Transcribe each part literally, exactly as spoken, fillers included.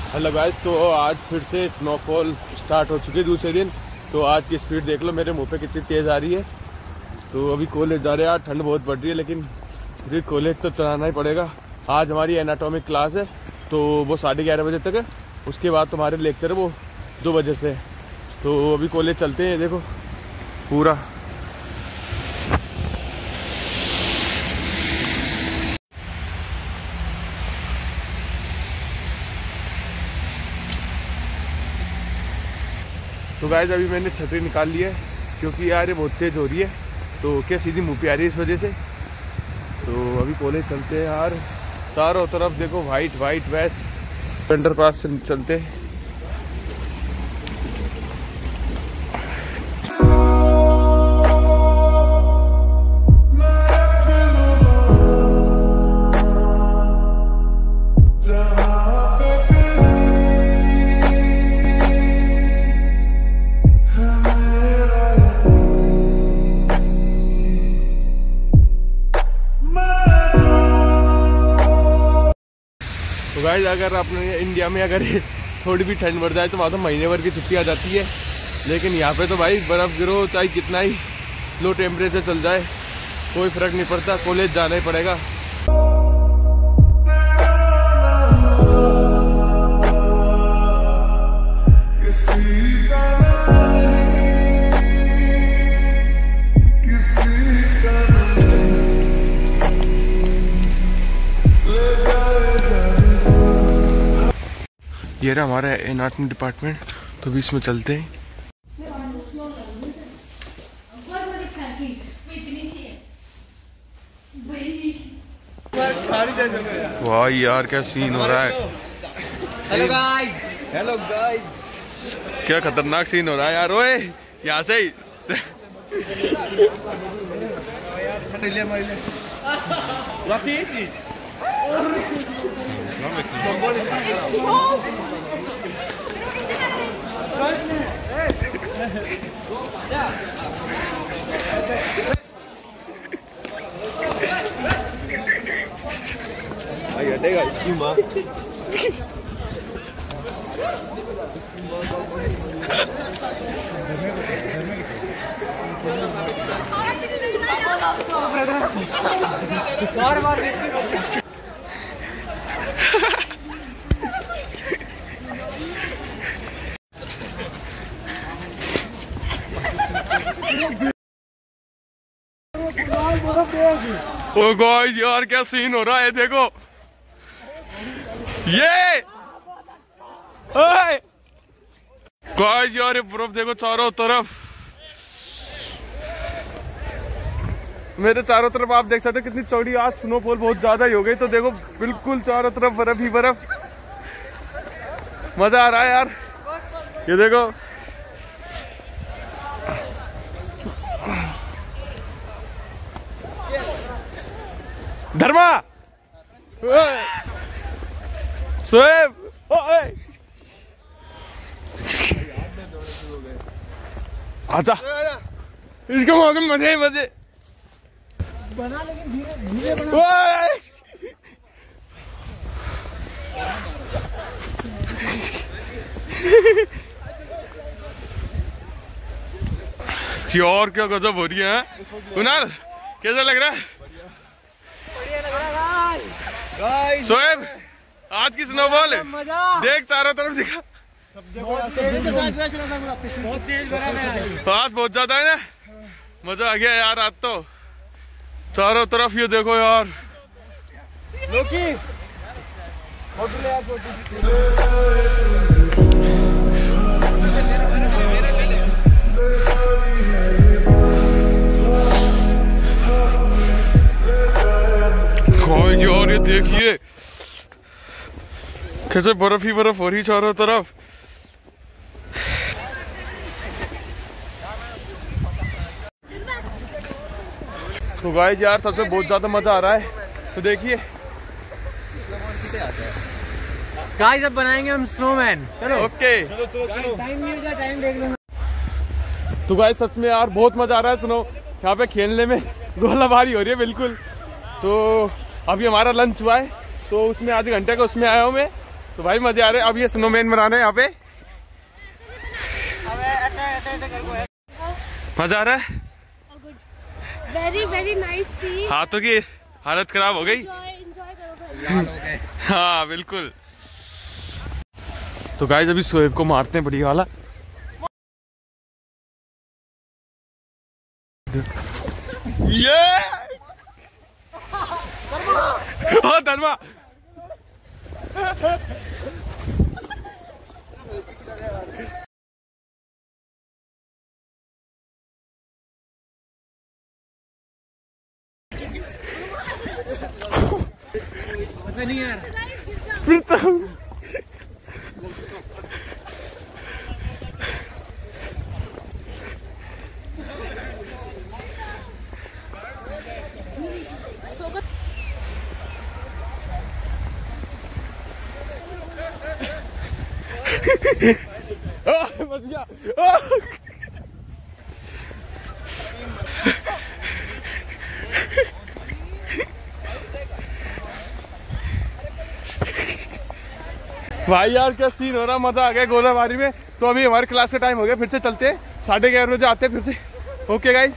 Hello guys, तो आज फिर से स्नोफॉल स्टार्ट हो चुकी है दूसरे दिन। तो आज की स्पीड देख लो मेरे मुंह पे कितनी तेज़ आ रही है। तो अभी कॉलेज जा रहे हैं यार, ठंड बहुत बढ़ रही है लेकिन फिर कॉलेज तो चलाना ही पड़ेगा। आज हमारी एनाटॉमिक क्लास है तो वो साढ़े ग्यारह बजे तक है। उसके बाद तुम्हारे लेक्चर है वो दो बजे से। तो अभी कॉलेज चलते हैं। देखो पूरा तो गाइस अभी मैंने छतरी निकाल ली है क्योंकि यार ये बहुत तेज़ हो रही है। तो क्या सीधी मुँह पे आ रही है इस वजह से। तो अभी कॉलेज चलते हैं यार। चारों तरफ देखो white white west underpass से चलते हैं। तो गाइस अगर अपने इंडिया में अगर थोड़ी भी ठंड बढ़ जाए तो वहाँ तो महीने भर की छुट्टी आ जाती है। लेकिन यहाँ पे तो भाई बर्फ़ गिरो चाहे कितना ही लो टेम्परेचर चल जाए कोई फ़र्क नहीं पड़ता, कॉलेज जाना ही पड़ेगा। ये रहा हमारा एनाटॉमी डिपार्टमेंट, तो भी इसमें चलते हैं। वाह यार क्या सीन हो रहा है। हेलो गाइस, हेलो गाइस, क्या खतरनाक सीन हो रहा है यार। ओए यहाँ से ही हटेगा इसकी माँ। बार बार ओ गाइस यार क्या सीन हो रहा है। देखो ये गाइस यार ये बर्फ देखो चारों तरफ, मेरे चारों तरफ आप देख सकते हो कितनी चौड़ी। आज स्नोफॉल बहुत ज्यादा ही हो गई। तो देखो बिल्कुल चारों तरफ बर्फ ही बर्फ, मजा आ रहा है यार। ये देखो धर्मा सोएब आजा, इसके मौके मजे ही मजे बना, लेकिन धीरे धीरे बना। और क्या गजब हो रही है कुणाल, कैसा लग रहा है? सोएब आज की स्नोबॉल देख चारों तरफ दिखा, बहुत तेज आज बहुत ज्यादा है ना। मजा आ गया यार आज तो चारों तरफ। ये देखो यार लोकी यार ये देखिए कैसे बर्फ ही बर्फ हो रही चारों तरफ। तो गाइस यार सबसे बहुत ज्यादा मजा आ रहा है। तो देखिए गाइस अब बनाएंगे हम स्नोमैन। चलो ओके, चलो चलो चलो, टाइम नहीं होगा, टाइम देख लेना। तो गाइस सच में यार बहुत मजा आ रहा है स्नो यहाँ पे खेलने में। गोलाबारी हो रही है बिल्कुल। तो अभी हमारा लंच हुआ है तो उसमें आधे घंटे का उसमें आया हूँ मैं। तो भाई मजे आ रहे हैं। अब ये स्नोमैन बनाने यहाँ पे मजा आ रहा है। वेरी वेरी नाइस थी। हाथों की हालत खराब हो गई। एंजॉय करो। हाँ बिल्कुल। तो गाइस अभी शोएब को मारते हैं बढ़िया वाला। ये ओ धर्मा नहीं यार प्रीतम बच गया। भाई यार क्या सीन हो रहा, मजा आ गया गोलाबारी में। तो अभी हमारे क्लास का टाइम हो गया, फिर से चलते हैं। साढ़े ग्यारह बजे आते हैं फिर से। Okay guys.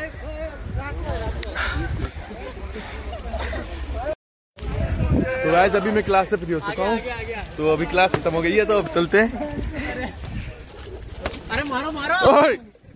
तो गाइस अभी मैं क्लास से फ्री हो चुका हूँ, तो अभी क्लास खत्म हो गई है, तो अब चलते हैं। अरे मारो मारो। ओए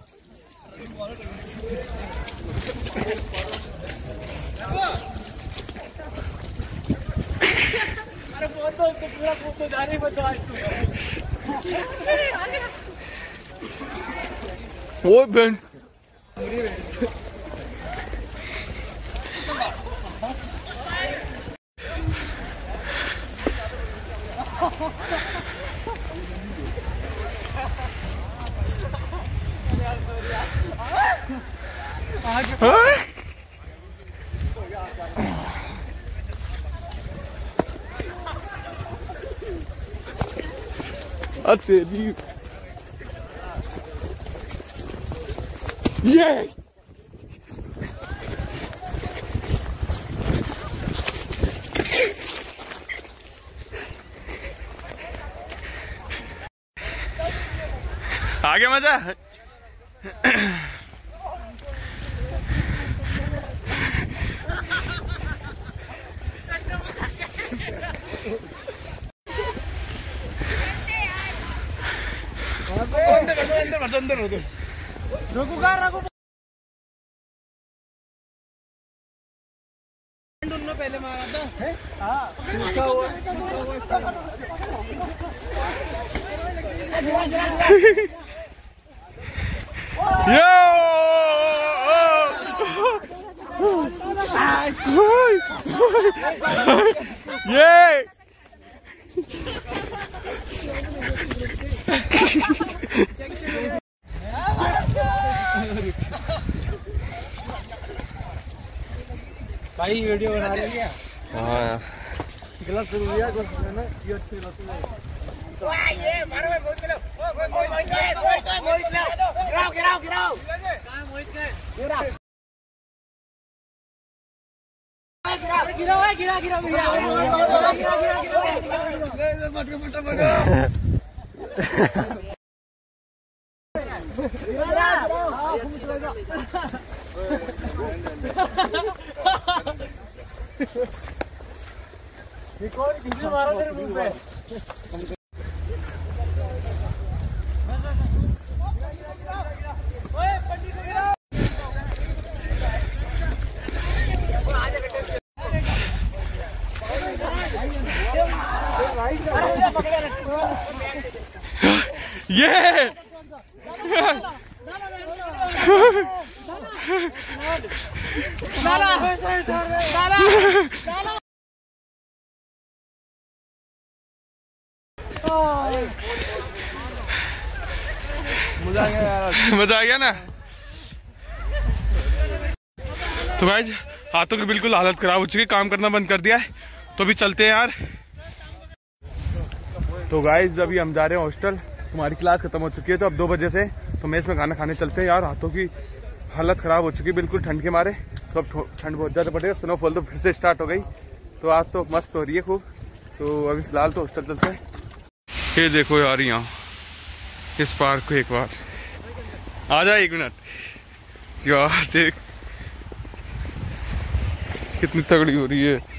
अरे बहुत तो पूरा तो जा रही बता ओ बहन तेरी ये आगे मजा। अंदर अंदर पहले मारा था। ये भाई वीडियो बना रहे हैं। हाँ गलत शुरू किया ना, ये अच्छी गलत है। ये मारो भाई मोहित लो। ओ मोहित मोहित मोहित मोहित लो। गिराओ गिराओ गिराओ। कहां मोहित के? गिरा गिरा गिरा गिरा गिरा गिरा गिरा गिरा मत मत मत रिकॉर्ड किसी मारा तेरे मुंह पे। ओए पंडित को गिराओ। ये मजा आ गया यार, मजा आ गया ना। तो गाइस हाथों की बिल्कुल हालत खराब हो चुकी है, काम करना बंद कर दिया है। तो अभी चलते हैं यार। तो गाइस अभी हम जा रहे हैं हॉस्टल, तुम्हारी क्लास खत्म हो चुकी है, तो अब दो बजे से तो मेस में खाना खाने चलते हैं यार। हाथों की हालत खराब हो चुकी है बिल्कुल ठंड के मारे। तो अब ठंड बहुत ज्यादा पड़ेगा, स्नोफॉल तो फिर से स्टार्ट हो गई। तो आज तो मस्त हो रही है खूब। तो अभी फिलहाल तो हॉस्टल चलते हैं। ये देखो यार यहाँ इस पार्क को एक बार आ जा, एक मिनट यार, देख कितनी तगड़ी हो रही है।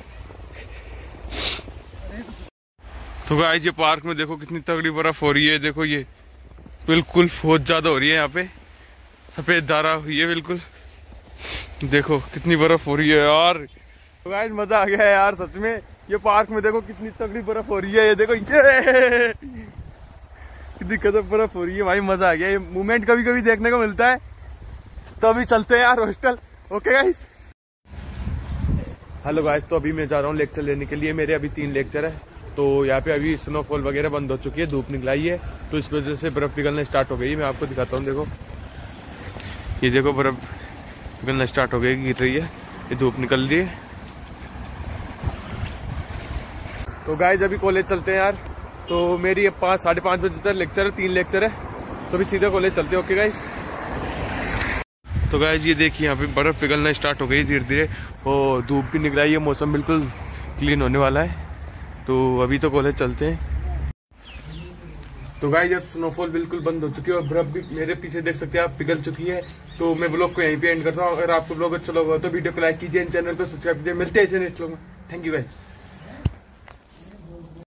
तो गाइस ये पार्क में देखो कितनी तगड़ी बर्फ हो रही है। देखो ये बिल्कुल बहुत ज्यादा हो रही है, यहाँ पे सफेद धारा हुई है बिल्कुल। देखो कितनी बर्फ हो रही है यार। तो गाइस मजा आ गया है यार सच में। ये पार्क में देखो कितनी तगड़ी बर्फ हो रही है। ये देखो ये कितनी कदम बर्फ हो रही है भाई, मजा आ गया। ये मूवमेंट कभी कभी देखने को मिलता है। तो अभी चलते हैं यार hostel. Okay guys. Hello guys, तो अभी मैं जा रहा हूँ लेक्चर लेने के लिए। मेरे अभी तीन लेक्चर है। तो यहाँ पे अभी स्नोफॉल वगैरह बंद हो चुकी है, धूप निकलाई है, तो इस वजह से बर्फ पिघलना स्टार्ट हो गई है। मैं आपको दिखाता हूँ, देखो ये देखो बर्फ पिघलना स्टार्ट हो गई, गिर रही है, ये धूप निकल रही है। तो गाइस अभी कॉलेज चलते हैं यार। तो मेरी अब पाँच साढ़े पाँच बजे तक लेक्चर है, तीन लेक्चर है, तो अभी सीधे कॉलेज चलते हैं। Okay guys. तो गाइस ये देखिए यहाँ पे बर्फ पिघलना स्टार्ट हो गई धीरे धीरे, और धूप भी निकल आई है, मौसम बिल्कुल क्लीन होने वाला है। तो अभी तो कॉलेज चलते हैं। तो गाइस अब स्नोफॉल बिल्कुल बंद हो चुकी है और बर्फ भी मेरे पीछे देख सकते हैं आप पिघल चुकी है। तो मैं ब्लॉग को यहीं पे एंड करता हूँ। अगर आपको ब्लॉग अच्छा लगा तो वीडियो को लाइक कीजिए, चैनल को सब्सक्राइब कीजिए। मिलते हैं नेक्स्ट ब्लॉग में। Thank you guys.